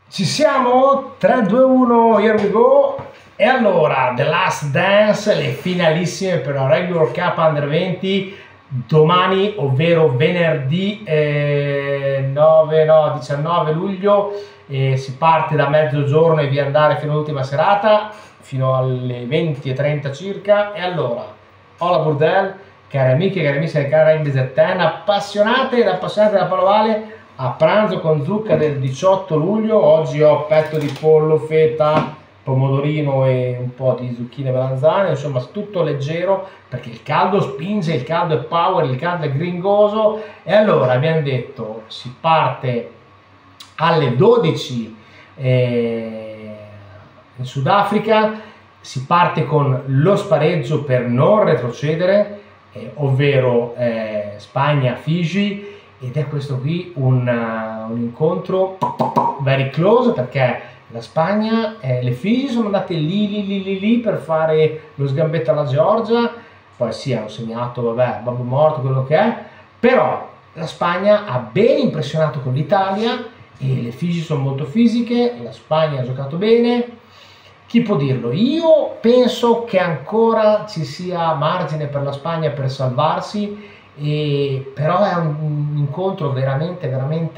Ci siamo? 3, 2, 1, here we go. E allora, The Last Dance, le finalissime per la Rugby World Cup Under 20, domani, ovvero venerdì 19 luglio, si parte da mezzogiorno e via andare fino all'ultima serata, fino alle 20:30 circa. E allora, hola Burdel, cari amiche e cari amici del canale Rugby ZN, appassionate ed appassionati della pallavale, a pranzo con zucca del 18 luglio. Oggi ho petto di pollo, feta, pomodorino e un po' di zucchine melanzane, insomma tutto leggero perché il caldo spinge, il caldo è power, il caldo è gringoso. E allora abbiamo detto si parte alle 12 in Sudafrica, si parte con lo spareggio per non retrocedere, ovvero Spagna-Figi. Ed è questo qui un incontro very close, perché la Spagna, le Figi sono andate lì per fare lo sgambetto alla Georgia, poi sì, hanno segnato, vabbè, babbo morto, quello che è, però la Spagna ha ben impressionato con l'Italia e le Figi sono molto fisiche, la Spagna ha giocato bene. Chi può dirlo? Io penso che ancora ci sia margine per la Spagna per salvarsi, però è un incontro veramente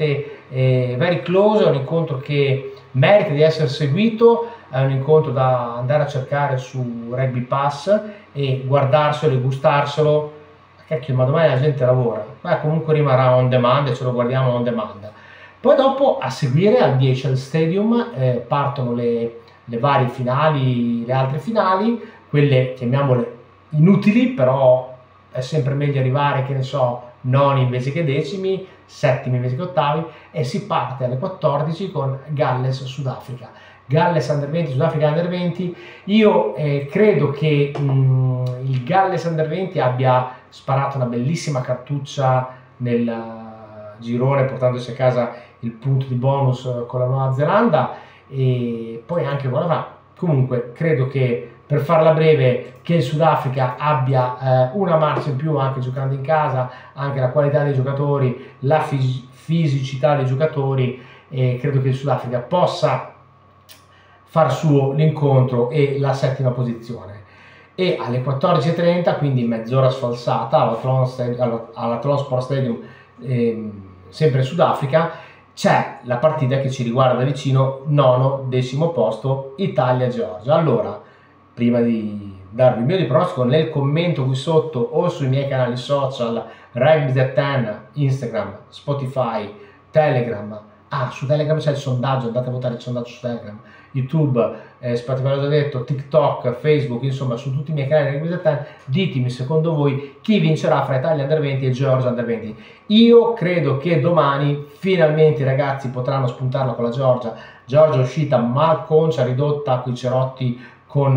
very close, è un incontro che merita di essere seguito, è un incontro da andare a cercare su Rugby Pass e guardarselo e gustarselo. Cacchio, ma domani la gente lavora, ma comunque rimarrà on demand e ce lo guardiamo on demand. Poi dopo a seguire al DHL Stadium partono le varie finali, le altre finali, quelle chiamiamole inutili, però è sempre meglio arrivare, che ne so, noni invece che decimi, settimi invece che ottavi, e si parte alle 14 con Galles-Sudafrica. Galles Under 20, Sudafrica Under 20. Io credo che il Galles Under 20 abbia sparato una bellissima cartuccia nel girone, portandosi a casa il punto di bonus con la Nuova Zelanda, e poi anche con la comunque credo che, per farla breve, che il Sudafrica abbia una marcia in più anche giocando in casa, anche la qualità dei giocatori, la fisicità dei giocatori, e credo che il Sudafrica possa far suo l'incontro e la settima posizione. E alle 14:30, quindi mezz'ora sfalsata, alla Transport Stadium, sempre in Sudafrica, c'è la partita che ci riguarda da vicino, nono, decimo posto, Italia-Georgia. Allora, prima di darvi il mio pronostico, nel commento qui sotto o sui miei canali social, Rugby ZN, Instagram, Spotify, Telegram. Su Telegram c'è il sondaggio, andate a votare il sondaggio su Telegram, YouTube, Spotify l'ho già detto, TikTok, Facebook, insomma su tutti i miei canali di Rugby ZN, ditemi secondo voi chi vincerà fra Italia Under 20 e Georgia Under 20. Io credo che domani finalmente i ragazzi potranno spuntarla con la Georgia. Georgia è uscita malconcia, ridotta coi cerotti con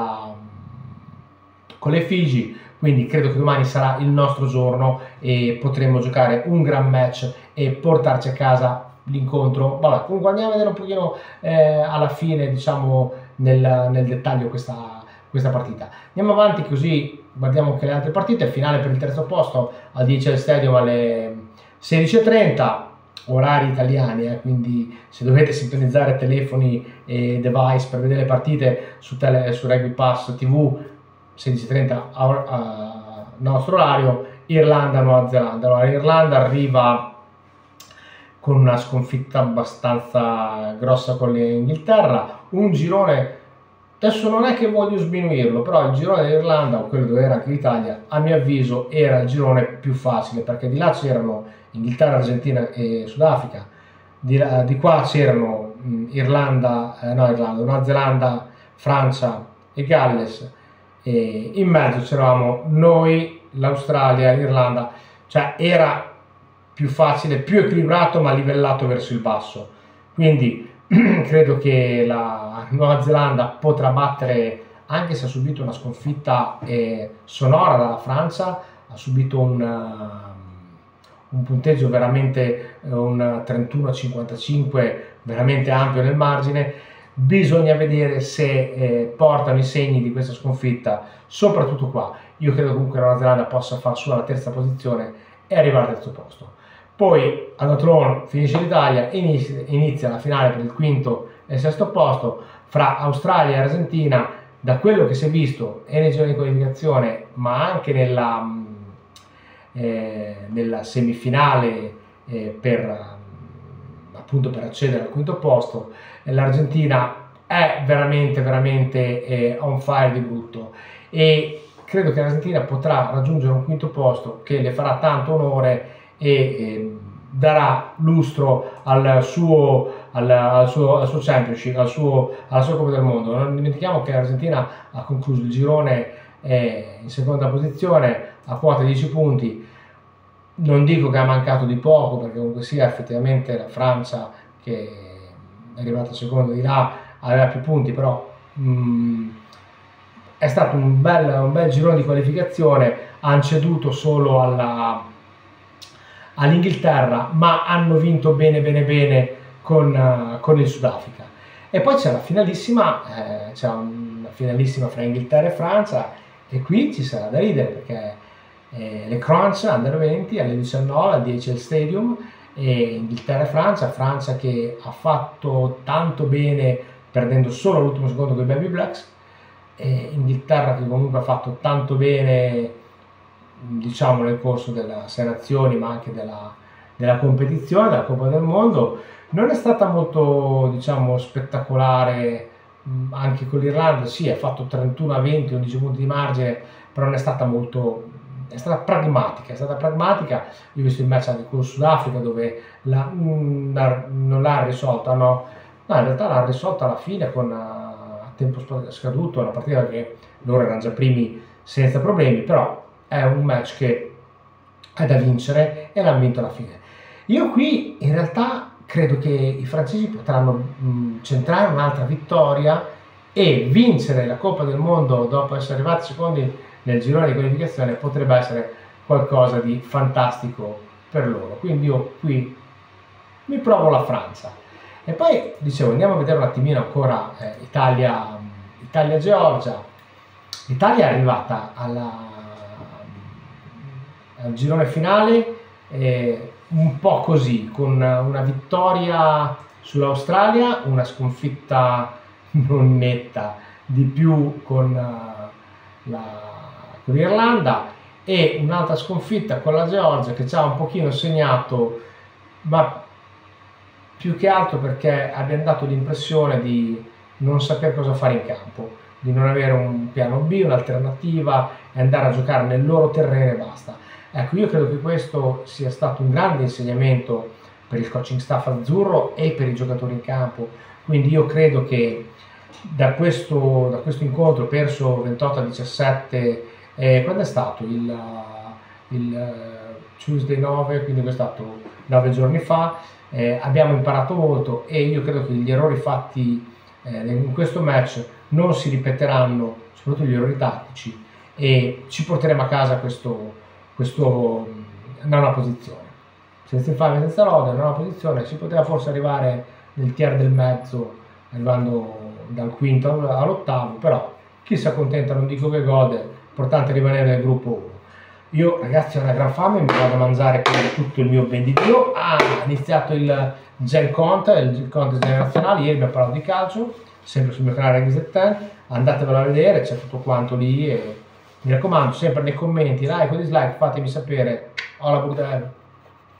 le Figi, quindi credo che domani sarà il nostro giorno e potremo giocare un gran match e portarci a casa l'incontro. Vabbè, comunque andiamo a vedere un pochino alla fine, diciamo, nel dettaglio questa partita. Andiamo avanti così guardiamo anche le altre partite. Finale per il terzo posto al DHL Stadium alle 16:30, orari italiani, quindi se dovete sintonizzare telefoni e device per vedere le partite su Rugby Pass TV, 16:30 nostro orario. Irlanda-Nuova Zelanda. Allora, l'Irlanda arriva con una sconfitta abbastanza grossa con l'Inghilterra, un girone, adesso non è che voglio sminuirlo, però il girone dell'Irlanda, o quello dove era anche l'Italia, a mio avviso era il girone più facile, perché di là c'erano Inghilterra, Argentina e Sudafrica, di qua c'erano Nuova Zelanda, Francia e Galles, e in mezzo c'eravamo noi, l'Australia e l'Irlanda, cioè era più facile, più equilibrato ma livellato verso il basso. Quindi credo che la Nuova Zelanda potrà battere, anche se ha subito una sconfitta sonora dalla Francia, ha subito un punteggio veramente, un 31-55, veramente ampio nel margine. Bisogna vedere se portano i segni di questa sconfitta, soprattutto qua. Io credo comunque che la Nuova Zelanda possa far sua la terza posizione e arrivare al terzo posto. Poi ad Athlone finisce l'Italia, inizia la finale per il quinto e sesto posto fra Australia e Argentina. Da quello che si è visto e nei gironi di qualificazione, ma anche nella semifinale appunto per accedere al quinto posto, l'Argentina è veramente on fire di brutto, e credo che l'Argentina potrà raggiungere un quinto posto che le farà tanto onore e darà lustro al suo championship, alla sua Coppa del Mondo. Non dimentichiamo che l'Argentina ha concluso il girone in seconda posizione a quota 10 punti. Non dico che ha mancato di poco, perché comunque sia effettivamente la Francia, che è arrivata seconda di là, aveva più punti, però è stato un bel girone di qualificazione. Hanno ceduto solo all'Inghilterra, ma hanno vinto bene con il Sudafrica. E poi c'è la finalissima, una finalissima fra Inghilterra e Francia, e qui ci sarà da ridere, perché le Crunch Under 20 alle 19 al DHL Stadium, e Inghilterra e Francia che ha fatto tanto bene perdendo solo all'ultimo secondo con i Baby Blacks, e Inghilterra che comunque ha fatto tanto bene, diciamo, nel corso della Sei Nazioni, ma anche della competizione, della Coppa del Mondo. Non è stata molto, diciamo, spettacolare. Anche con l'Irlanda, sì, ha fatto 31-20, 11 punti di margine, però non è stata molto, è stata pragmatica. Io ho visto il match anche con il Sudafrica, dove non l'ha risolta, no, in realtà l'ha risolta alla fine a tempo scaduto, una partita che loro erano già primi senza problemi, però è un match che è da vincere e l'hanno vinto alla fine. Io qui in realtà credo che i francesi potranno centrare un'altra vittoria e vincere la Coppa del Mondo dopo essere arrivati secondi nel girone di qualificazione. Potrebbe essere qualcosa di fantastico per loro, quindi io qui mi provo la Francia. E poi dicevo, andiamo a vedere un attimino ancora Italia-Georgia. L'Italia è arrivata al girone finale un po' così, con una vittoria sull'Australia, una sconfitta non netta di più con l'Irlanda, e un'altra sconfitta con la Georgia, che ci ha un pochino segnato, ma più che altro perché abbiamo dato l'impressione di non sapere cosa fare in campo, di non avere un piano B, un'alternativa, e andare a giocare nel loro terreno e basta. Ecco, io credo che questo sia stato un grande insegnamento per il coaching staff azzurro e per i giocatori in campo. Quindi io credo che da questo incontro perso 28-17, quando è stato? Il Tuesday 9, quindi questo è stato 9 giorni fa. Abbiamo imparato molto, e io credo che gli errori fatti in questo match non si ripeteranno, soprattutto gli errori tattici, e ci porteremo a casa questo nona posizione. Senza infamia, senza lode, nona posizione. Si poteva forse arrivare nel tier del mezzo, arrivando dal quinto all'ottavo, però chi si accontenta non dico che gode, l'importante è rimanere nel gruppo 1. Io, ragazzi, ho una gran fame, mi vado a mangiare tutto il mio ben di Dio. Ha iniziato il Gen Contest generazionale, ieri abbiamo parlato di calcio, sempre sul mio canale Exit 10, andatevelo a vedere, c'è tutto quanto lì, e mi raccomando, sempre nei commenti, like o dislike, fatemi sapere. Hola, Burdel.